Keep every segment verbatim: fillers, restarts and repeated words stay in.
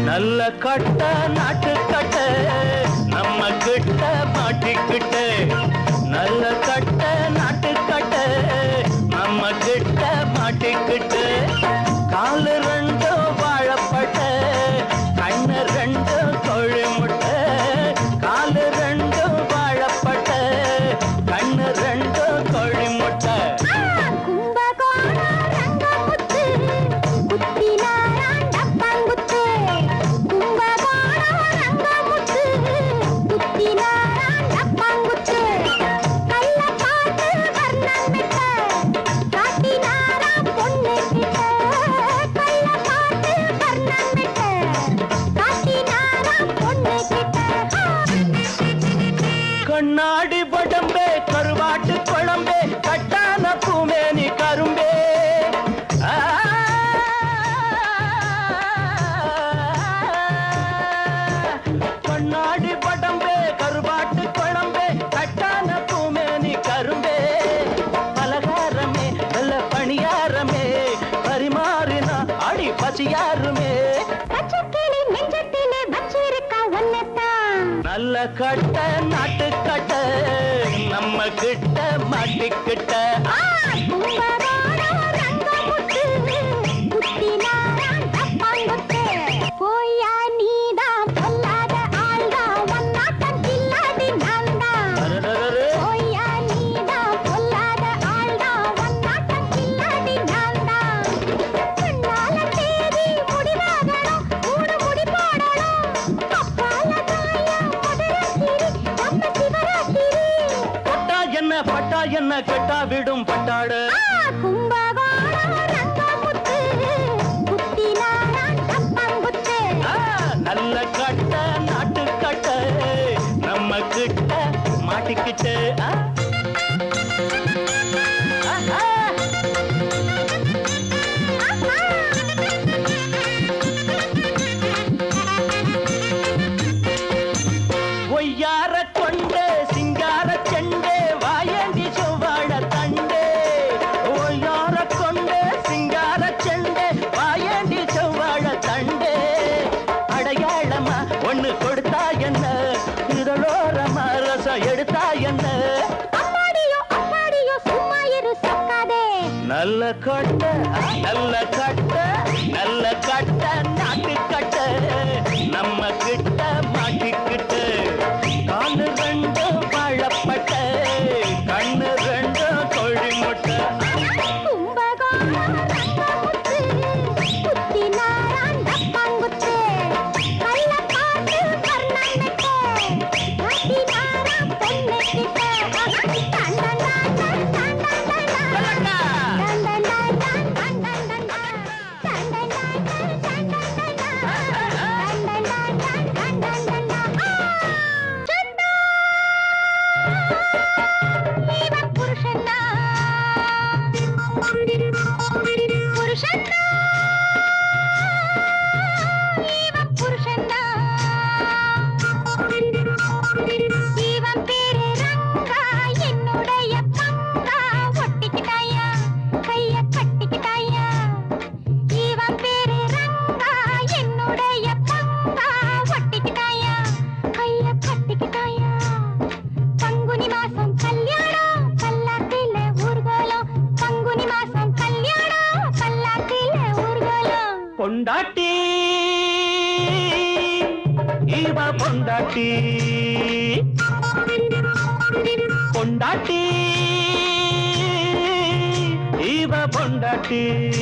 நல்ல கட்ட நாட்டு கட்ட நம்ம கிட்ட மாட்டிக்கிட்ட நல்ல கட்ட நாட்டு கட்ட நம்ம கிட்ட மாட்டிக்கிட்ட காலு ரெண்டு வாழப்பட்ட கண்ணு ரெண்டு கோழி முட்டை காலு ரெண்டு வாழப்பட்ட கண்ணு ரெண்டு கோழி முட்டை கண்ணாடி படம்பே கருவாட்டு குழம்பே கட்டான பூமேனி கரும்பே கண்ணாடி படம்பே கருவாட்டு குழம்பே கட்டான பூமேனி கரும்பே பலகாரமே நல்ல பணியாரமே பரிமாறினா அடி பசியாருமே நல்ல கட்ட நாட்டு கட்ட நம்ம கிட்ட மாட்டிக்கிட்ட போயா நீதான் பொல்லாத ஆள்தான் ஒன்னாட்டம் கில்லாடி நான்தான் போயா நீதான் பொல்லாத ஆள்தான் ஒன்னாட்டம் கில்லாடி நான்தான் கண்ணால தேடி முடிவாகணும் மூணு முடி போடணும் அப்பால தாயா மதுரத்திரி நம்ம சிவராத்திரி பட்டா என்ன பட்டா என்ன கெட்டா விடும் பட்டாடு நல்ல கட்ட நாட்டு கட்ட நம்ம கிட்ட மாட்டிக்கிட்டு ஒய்யார கொண்டே சிங்கார செண்டே வாயண்டி செவ்வாழ தண்டே ஒய்யார கொண்டே சிங்கார செண்டே வாயண்டி செவ்வாழ தண்டே அடையாளமா ஒண்ணு கொடுத்தா என்ன இதழோரமா ரசம் எடுத்தா என்ன அப்பாடியோ அப்பாடியோ சும்மா இரு சொக்காதே நல்ல கட்ட நல்ல கட்ட நல்ல கட்ட நாட்டு கட்ட நம்ம கிட்ட மாட்டிக்கிட்டு காலு ரெண்டு வாழப்பட்ட கண்ணு ரெண்டு கோழி முட்டை பொண்டாட்டி இவ பொண்டாட்டி பொண்டாட்டி இவ பொண்டாட்டி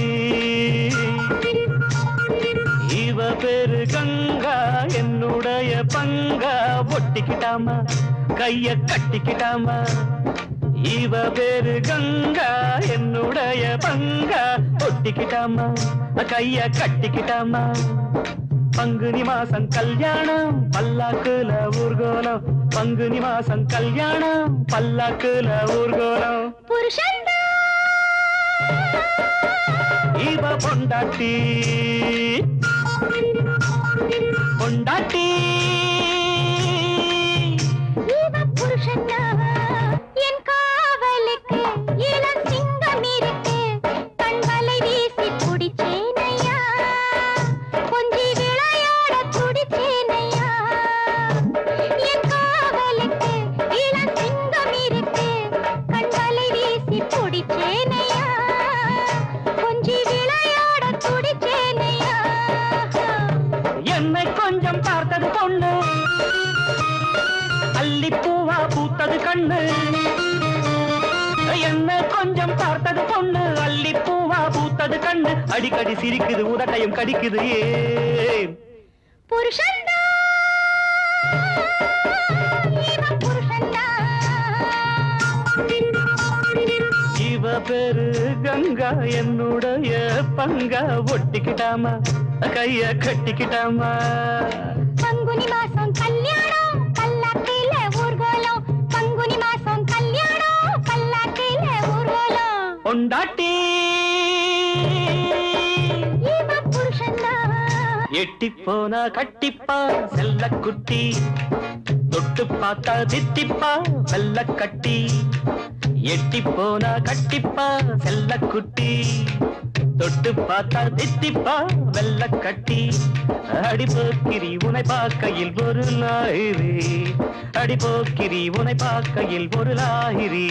இவ பேரு கங்கா என்னுடைய பங்கா ஒட்டிக்கிட்டாமா கைய கட்டிக்கிட்டாமா இவ பேரு கங்கா என்னுடைய பங்கா ஒட்டிக்கிட்டாமா கைய கட்டிக்கிட்டாமா பங்குனி மாசம் கல்யாணம் பல்லாக்குல ஊர்கோலம் பங்குனி மாசம் கல்யாணம் பல்லாக்குல ஊர்கோலம் புருஷன் இவ பொண்டாட்டி பொண்டாட்டி இவ புருஷன் என் காவலுக்கு இளம் சிங்கம் இருக்கு கண்களை வீசி குடிச்சேனையா கொஞ்சி விளையாட அல்லிப்பூவா பூத்தது கண்ணு என்ன கொஞ்சம் பார்த்தது பொண்ணு அல்லிப்பூவா பூத்தது கண்ணு அடிக்கடி சிரிக்குது உதட்டையும் கடிக்குது ஏன் புருஷன்டா இவன் புருஷன்டா இவ பேரு கங்கா என்னுடைய பங்கா ஒட்டிக்கிட்டாமா கைய கட்டிக்கிட்டாமா பங்குனி மாசம் கல்யாணம் பல்லாக்கில ஊர்கோலம் பங்குனி மாசம் கல்யாணம் பல்லாக்கில ஊர்கோலம் பொண்டாட்டி இவன் புருஷன்டா எட்டி போனா கட்டிப்பா செல்ல குட்டி தொட்டு பார்த்தா தித்திப்பா வெள்ள கட்டி எட்டி போனா கட்டிப்பா செல்ல குட்டி தொட்டு பார்த்தா தித்திப்பா வெள்ள கட்டி அடிபோக்கிரி உனை பார்க்கையில் ஒரு லாயிரி அடிபோக்கிரி உனை பார்க்கையில் ஒரு லாயிரி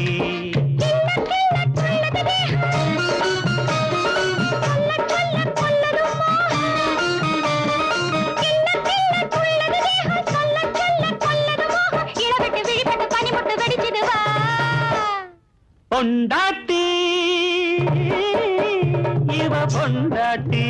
பொண்டாட்டி இவ பொண்டாட்டி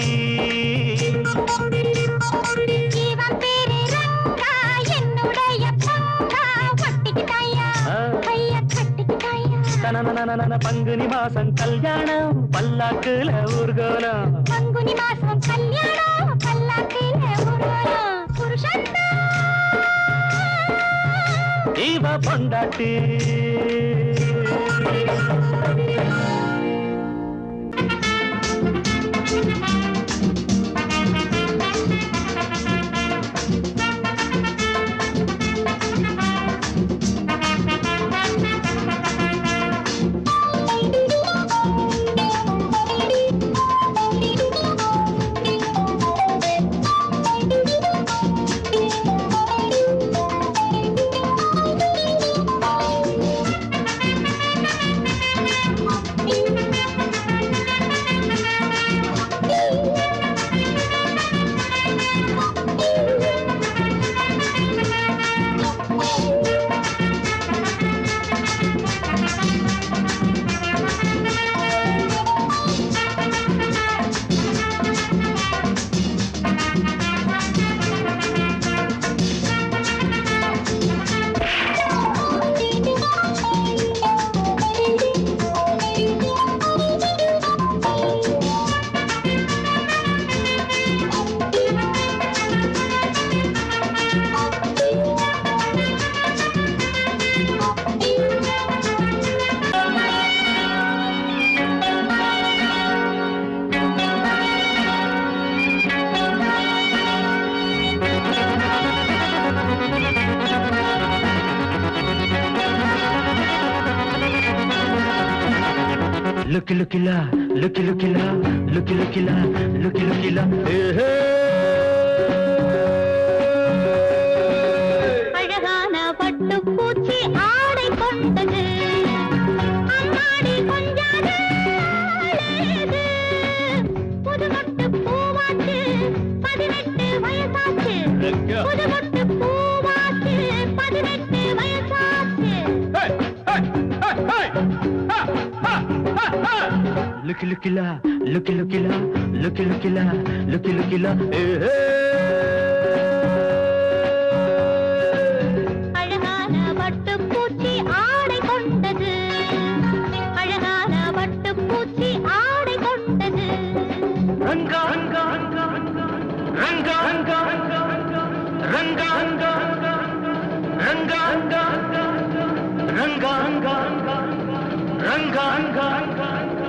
இவன் பேரு ரங்கா என்னுடைய பங்கா ஒட்டிக்கிட்டாயா கைய கட்டிக்கிட்டாயா தனனனனன பங்குனி மாசம் கல்யாணம் பல்லாக்குல ஊர்கோலம் பங்குனி மாசம் கல்யாணம் பல்லாக்கில ஊர்வலம் புருஷன்டா இவ பொண்டாட்டி Looky, looky la, looky, looky la, looky, looky la, looky, looky la. அழகான பட்டுப்பூச்சி ஆடை கொண்டது அம்மாடி கொஞ்சாது அழகு புதுமொட்டு பூவாச்சு பதினெட்டு வயசாச்சு புதுமொட்டு பூவாச்சு பதினெட்டு வயசாச்சு Looky, looky la, looky, looky la, looky, looky la, looky, looky la. அழகான பட்டுப்பூச்சி ஆடை கொண்டது அழகான பட்டுப்பூச்சி ஆடை கொண்டது Ranga, ranga, ranga, ranga, ranga, ranga, ranga, ranga, ranga, ranga, ranga, ranga.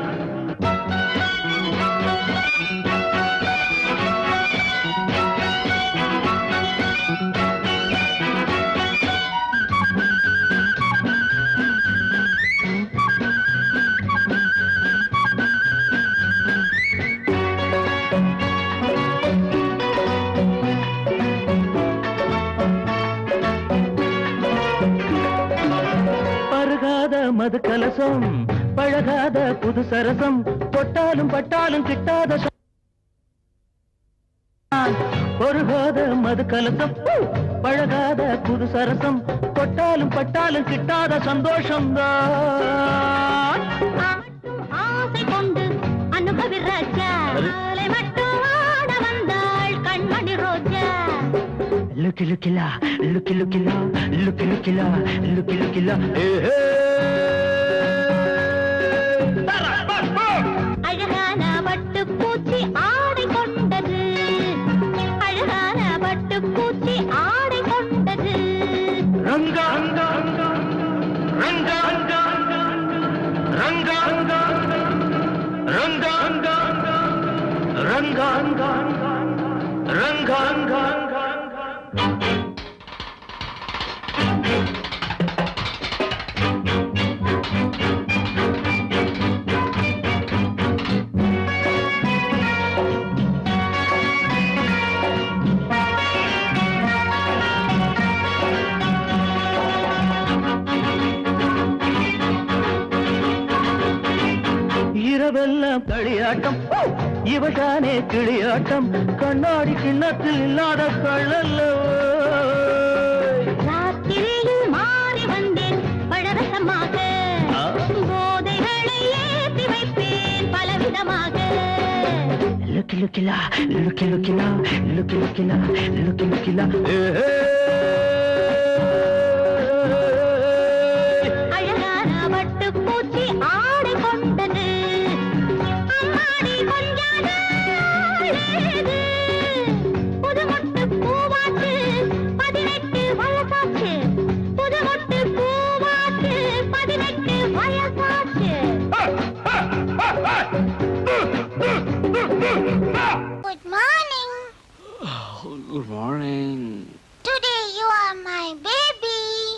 மது கலசம் பழகாத புது சரசம் பொட்டாலும் பட்டாலும் கிட்டாத பொருகாத மது கலசம் பழகாத புது சரசம் தொட்டாலும் பட்டாலும் கிட்டாத சந்தோஷம்தான். ஆசை கொண்டு அனுபவி ராஜா மட்டும் ஆட வந்தாள் கண்மணி ரோஜா. லுக்கி லுக்கிலா லுக்கி லுக்கிலா லுக்கி லுக்கிலா லுக்கி லுக்கிலா. அழகான பட்டு பூச்சி ஆடை கொண்டது, அழகான பட்டு பூச்சி ஆடை கொண்டது. ரங்கா ரங்கா ரங்கா ரங்கா ரங்கா ரங்கா ரங்கா ரங்கா. இரவெல்லாம் களியாட்டம் இவதானே கிளியாட்டம் கண்ணாடி கிண்ணத்தில் இல்லாத கள்ளல்லவோ. ராத்திரியில் மாறி வந்தேன் பழரசமாக, போதைகளை ஏற்றி வைப்பேன் பலவிதமாக. லுக்கி லுக்கிலா லுக்கி லுக்கிலா லுக்கி லுக்கிலா லுக்கி லுக்கிலா. அழகான பட்டு பூச்சி ஆடை கொண்டது, அம்மாடி கொஞ்சாத அழகு. புது மொட்டு பூவாச்சு பதினெட்டு வயசாச்சு, புது மொட்டு பூவாச்சு பதினெட்டு வயசாச்சு. Good morning. Oh, good morning. Today you are my baby.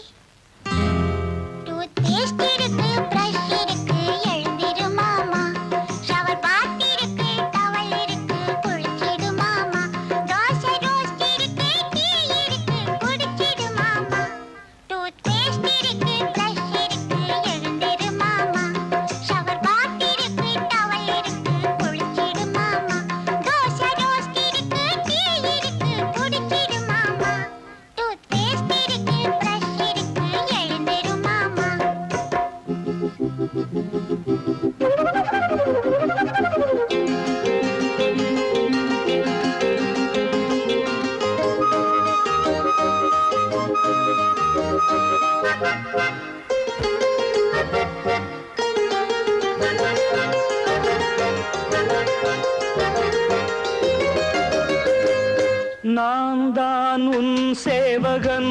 Toothpaste இருக்கு, brush இருக்கு, எழுந்திரு மாமா. Shower bath இருக்கு, towel இருக்கு, குளிச்சிடு மாமா. தோசை roast இருக்கு, tea இருக்கு, குடிச்சிடு மாமா. Toothpaste இருக்கு, brush இருக்கு, எழுந்திரு மாமா. Shower bath இருக்கு, towel இருக்கு, குளிச்சிடு மாமா. தோசை roast இருக்கு, tea இருக்கு, குடிச்சிடு மாமா. Toothpaste இருக்கு, brush இருக்கு, எழுந்திரு மாமா. நான் தான் உன் சேவகன்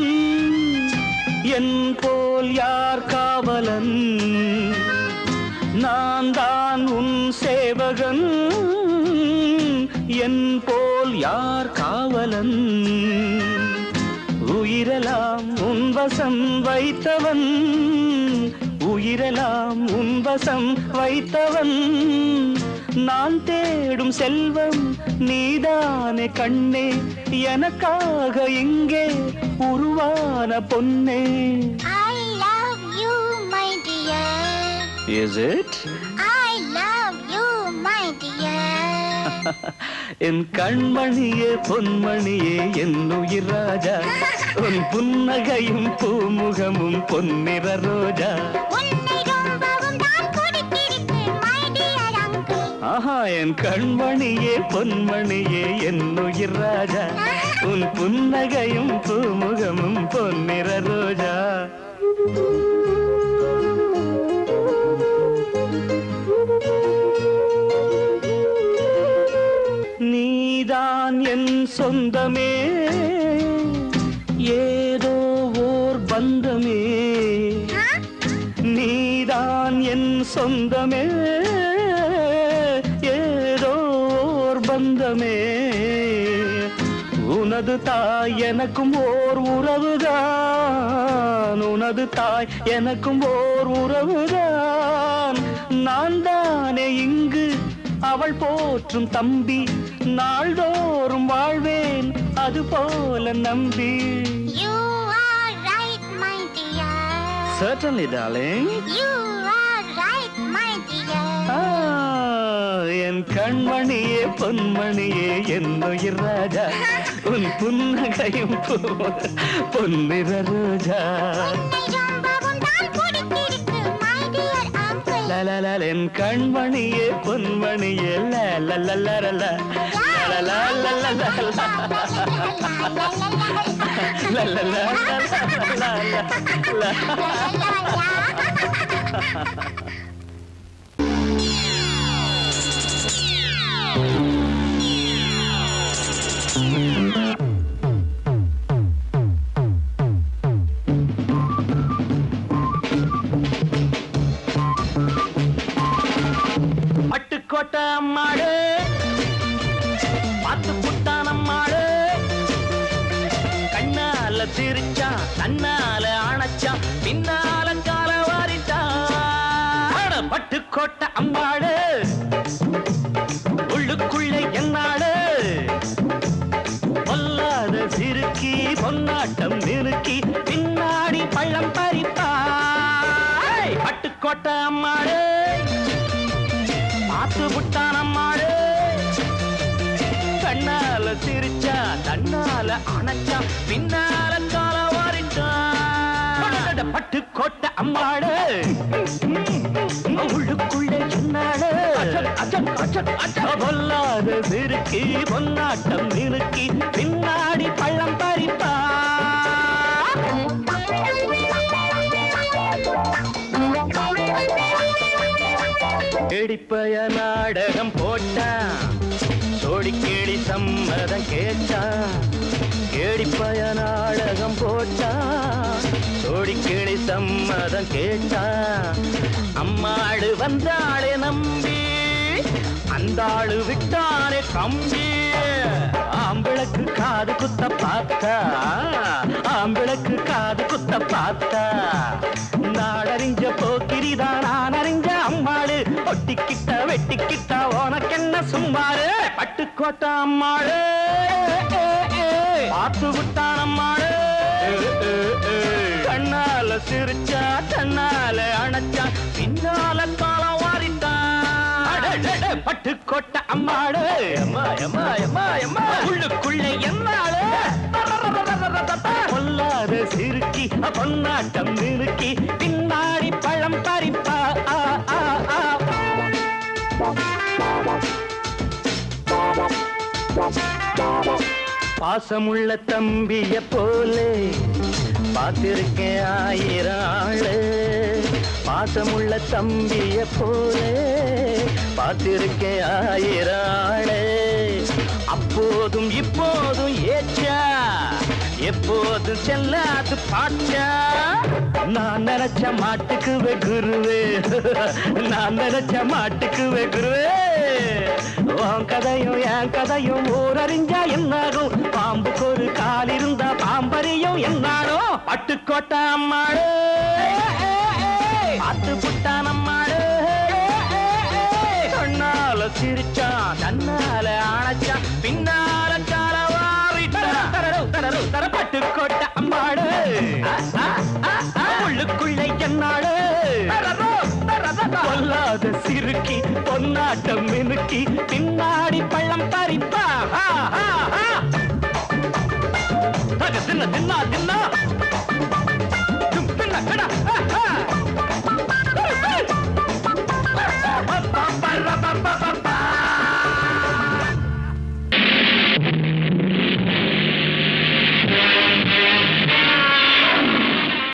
என் போல் யார் காவலன். நான் தான் உன் சேவகன் என் போல் யார் காவலன். உயிரெல்லாம் உன் வசம் வைத்தவன், உயிரெல்லாம் உன் வசம் வைத்தவன். நான் தேடும் செல்வம் நீதானே கண்ணே, எனக்காக இங்கே உருவான பொன்னே. I love you, my dear. Is it? I love you, my dear. என் கண்மணியே பொன்மணியே என் உயிர் ராஜா, உன் புன்னகையும் பூமுகமும் பொன்னிற ரோஜா. உன்னை ரொம்பவும் தான் பிடித்திருக்கு, my dear uncle. ஆஹா என் கண்மணியே பொன்மணியே என் உயிர் ராஜா, உன் புன்னகையும் பூமுகமும் பொன்னிற ரோஜா. நீதான் என் சொந்தமே, ஏதோ ஓர் பந்தமே. நீதான் என் சொந்தமே, ஏதோ ஓர் பந்தமே. உனது தாய் எனக்கும் ஓர் உறவுதான், உனது தாய் எனக்கும் ஓர் உறவுதான். நான் தானே இங்கு அவள் போற்றும் தம்பி, நாள்தோறும் வாழ்வேன் அது போல நம்பி. You are right, my dear. Certainly, darling. You are right, my dear. Ah, என் கண்மணியே பொன்மணியே என் உயிர் ராஜா, உன் புன்னகையும் பொன்னிற ரோஜா என் கண்மணியே பொன்மணியே பட்டுக்கோட்டை அம்மாடு பார்த்து புட்டான் அம்மாடு கண்ணால சிரிச்சா தன்னால அணைச்சா பின்னால கால வாரிட்டா பட்டுக்கோட்டை அம்மாடு உள்ளுக்குள்ளே என்னாடு பொல்லாத சிறுக்கி பொன்னாட்டம் நிறுக்கி பின்னாடி பள்ளம் பறிப்பா பட்டுக்கோட்டை அம்மாடு பார்த்து புட்டான் அம்மாடு கண்ணால சிரிச்சா தன்னால அணைச்சா பின்னால கால வாரிட்டா பட்டுக்கோட்டை அம்மாடு உள்ளுக்குள்ளே சொன்னாடு பொல்லாத சிறுக்கி பொன்னாட்டம் நிறுக்கி பின்னாடி பள்ளம் பறிப்பா கேடிப்பய நாடகம் போட்டான் சோடி கேடி சம்மதம் கேட்டான் கேடிப்பய நாடகம் போட்டான் சோடி கேடி சம்மதம் கேட்டான் அம்மாடு வந்தாளே நம்பி அந்த ஆளு விட்டானே கம்பி ஆம்பிளக்கு காது குத்த பார்த்தா ஆம்பிளக்கு காது குத்த பார்த்தா நாடறிஞ்ச போக்கிரிதான் நான் அறிஞ்ச அம்மாளு ஒட்டிக்கிட்ட வெட்டிக்கிட்ட உனக்கென்ன சும்மாரு பட்டுக்கோட்டை அம்மாளு பார்த்து விட்டான் அம்மாளு கண்ணால சிரிச்சா தன்னால அணைச்சா பின்னால காலம் வாரிட்டான் பட்டுக்கோட்டை அம்மாடு உள்ளுக்குள்ளே என்னாளு பொல்லாத சிறுக்கி பொன்னாட்டம் நிறுக்கி பின்னாடி பழம் பறிப்பா பாசமுள்ள தம்பிய போலே பார்த்திருக்கேன் ஆயிரம் ஆளு பாசமுள்ள தம்பிய போலே பார்த்திருக்கேன் ஆயிரம் ஆளு அப்போதும் இப்போதும் ஏச்சா எப்போதும் செல்லாது பாட்டா நான் நினைச்ச மாட்டுக்குவே குருவே நான் நினைச்ச மாட்டுக்குவே குருவே உன் கதையும் என் கதையும் ஊரறிஞ்சா என்னாகும் பாம்புக்கு ஒரு கால் இருந்தா பாம்பறியும் என்னானோ பட்டுக்கோட்டை அம்மாடு பார்த்து புட்டான் அம்மாடு கண்ணால சிரிச்சான் தன்னால அணைச்சான் பின்னால கால வாரிட்டான் பட்டுக்கோட்டை அம்மாடு